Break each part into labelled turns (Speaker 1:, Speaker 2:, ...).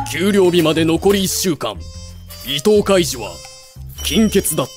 Speaker 1: 給料日まで残り1週間。伊藤海二は金欠だった。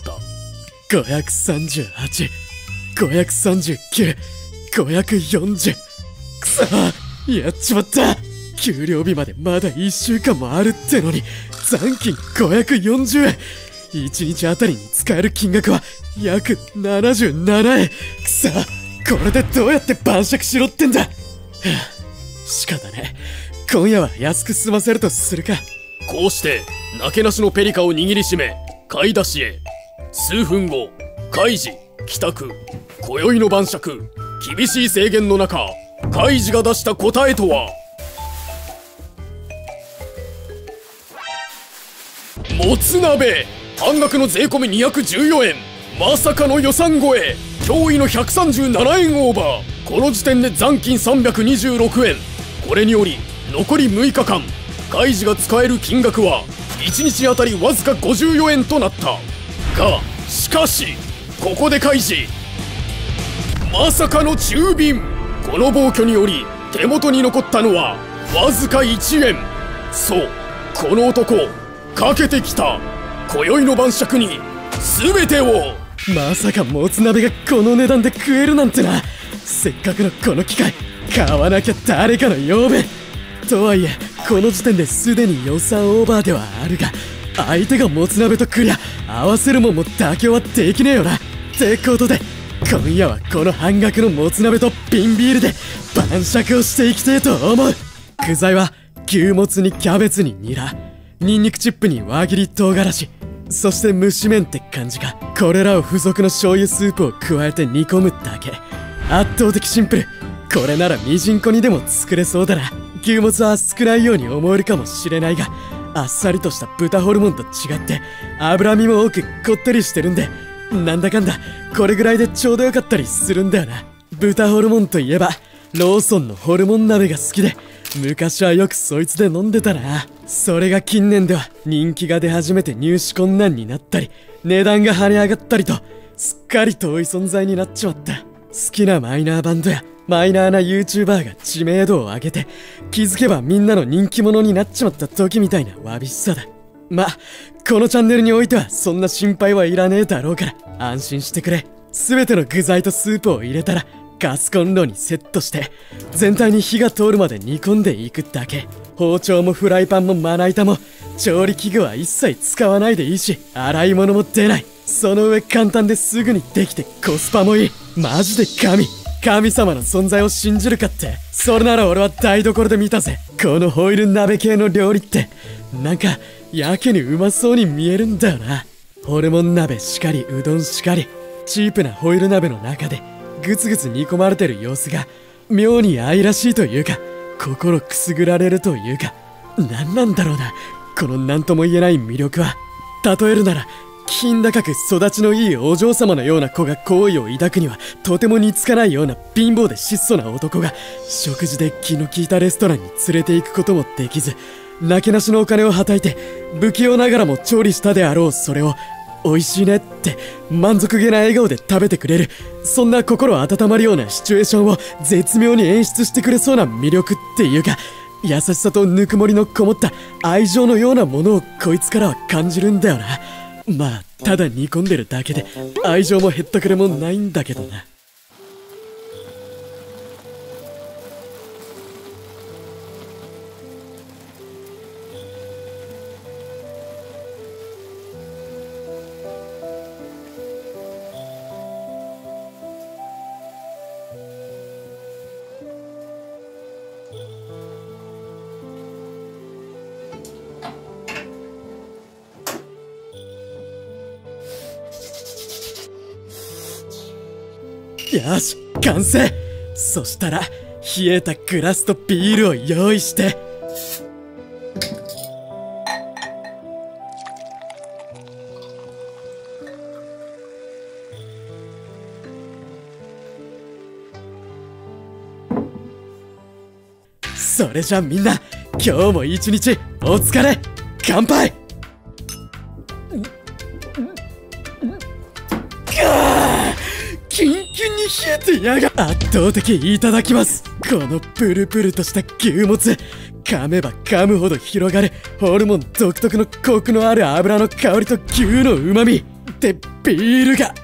Speaker 2: 538、539、540。くそ、やっちまった。給料日までまだ1週間もあるってのに残金540円。1日あたりに使える金額は約77円。くそ、これでどうやって晩酌しろってんだ。仕方ねえ、今夜は安く済ませるとするか。
Speaker 1: こうしてなけなしのペリカを握りしめ買い出しへ。数分後、海二帰宅。今宵の晩酌。厳しい制限の中、海二が出した答えとは。もつ鍋、半額の税込み214円。まさかの予算超え。驚異の137円オーバー。この時点で残金326円。これにより残り6日間、海二が使える金額は1日あたりわずか54円となった。がしかしここで海二まさかの中便。この暴挙により手元に残ったのはわずか1円。そう、この男かけてきた今宵の晩酌に全てを。
Speaker 2: まさかもつ鍋がこの値段で食えるなんてな。せっかくのこの機会、買わなきゃ誰かの呼べ。とはいえこの時点ですでに予算オーバーではあるが、相手がもつ鍋とくりゃ合わせるもんも妥協はできねえよな。ってことで今夜はこの半額のもつ鍋と瓶ビールで晩酌をしていきてえと思う。具材は牛もつにキャベツにニラ、ニンニクチップに輪切り唐辛子、そして蒸し麺って感じか。これらを付属の醤油スープを加えて煮込むだけ。圧倒的シンプル。これならミジンコにでも作れそうだな。牛もつは少ないように思えるかもしれないが、あっさりとした豚ホルモンと違って脂身も多くこってりしてるんで、なんだかんだこれぐらいでちょうどよかったりするんだよな。豚ホルモンといえばローソンのホルモン鍋が好きで、昔はよくそいつで飲んでたな。それが近年では人気が出始めて入手困難になったり値段が跳ね上がったりと、すっかり遠い存在になっちまった。好きなマイナーバンドやマイナーな YouTuber が知名度を上げて気づけばみんなの人気者になっちまった時みたいなわびしさだ。ま、このチャンネルにおいてはそんな心配はいらねえだろうから安心してくれ。全ての具材とスープを入れたらガスコンロにセットして全体に火が通るまで煮込んでいくだけ。包丁もフライパンもまな板も調理器具は一切使わないでいいし、洗い物も出ない。その上簡単ですぐにできてコスパもいい。マジで神様の存在を信じるかって。それなら俺は台所で見たぜ。このホイル鍋系の料理ってなんかやけにうまそうに見えるんだよな。ホルモン鍋しかりうどんしかり、チープなホイル鍋の中でグツグツ煮込まれてる様子が妙に愛らしいというか、心くすぐられるというか、何なんだろうな、この何とも言えない魅力は。例えるなら気品高く育ちのいいお嬢様のような子が好意を抱くにはとても似つかないような貧乏で質素な男が食事で気の利いたレストランに連れて行くこともできず、なけなしのお金をはたいて不器用ながらも調理したであろうそれを美味しいねって満足げな笑顔で食べてくれる、そんな心温まるようなシチュエーションを絶妙に演出してくれそうな魅力っていうか、優しさとぬくもりのこもった愛情のようなものをこいつからは感じるんだよな。まあただ煮込んでるだけで愛情もへったくれもないんだけどな。よし完成。そしたら冷えたグラスとビールを用意して。それじゃみんな今日も一日お疲れ。乾杯。キンキンに冷えてやが。圧倒的いただきます。このプルプルとした牛もつ噛めば噛むほど広がるホルモン独特のコクのある油の香りと牛の旨味でビールが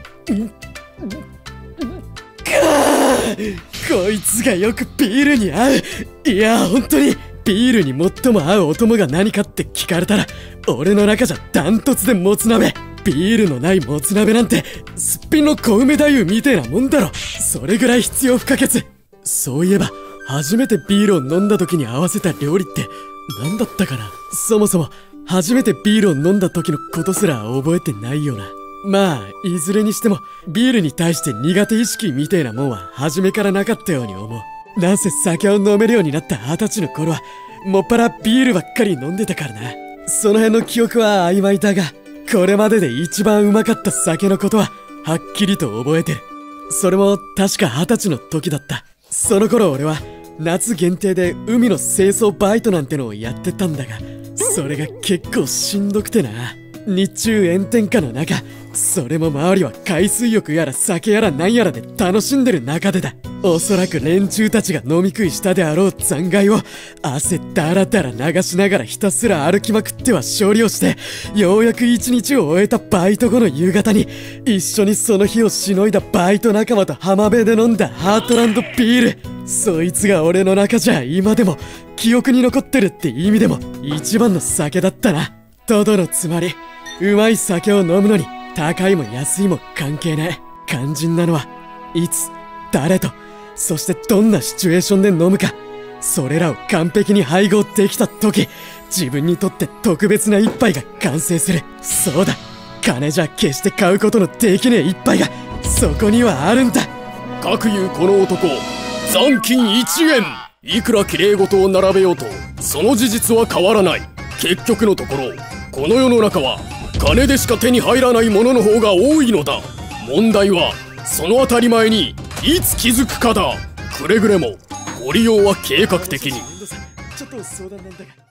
Speaker 2: こいつがよくビールに合う。いや本当にビールに最も合うお供が何かって聞かれたら俺の中じゃダントツでもつ鍋。ビールのないもつ鍋なんてすっぴんの小梅太夫みてえなもんだろ。それぐらい必要不可欠。そういえば初めてビールを飲んだ時に合わせた料理って何だったかな。そもそも初めてビールを飲んだ時のことすら覚えてないよな。まあいずれにしてもビールに対して苦手意識みてえなもんは初めからなかったように思う。なんせ酒を飲めるようになった20歳の頃はもっぱらビールばっかり飲んでたからな。その辺の記憶は曖昧だがこれまでで一番うまかった酒のことははっきりと覚えてる。それも確か20歳の時だった。その頃俺は夏限定で海の清掃バイトなんてのをやってたんだがそれが結構しんどくてな。日中炎天下の中それも周りは海水浴やら酒やらなんやらで楽しんでる中でだ。おそらく連中たちが飲み食いしたであろう残骸を汗だらだら流しながらひたすら歩きまくっては勝利をしてようやく一日を終えたバイト後の夕方に一緒にその日をしのいだバイト仲間と浜辺で飲んだハートランドビール。そいつが俺の中じゃ今でも記憶に残ってるって意味でも一番の酒だったな。とどのつまりうまい酒を飲むのに高いも安いも関係ない。肝心なのはいつ誰とそしてどんなシチュエーションで飲むか。それらを完璧に配合できた時自分にとって特別な一杯が完成する。そうだ金じゃ決して買うことのできねえ一杯がそこにはあるんだ。
Speaker 1: かくいうこの男残金1円。いくら綺麗事を並べようとその事実は変わらない。結局のところこの世の中は金でしか手に入らないものの方が多いのだ。問題はその当たり前にいつ気づくかだ。くれぐれもご利用は計画的に。
Speaker 2: ちょっと相談なんだが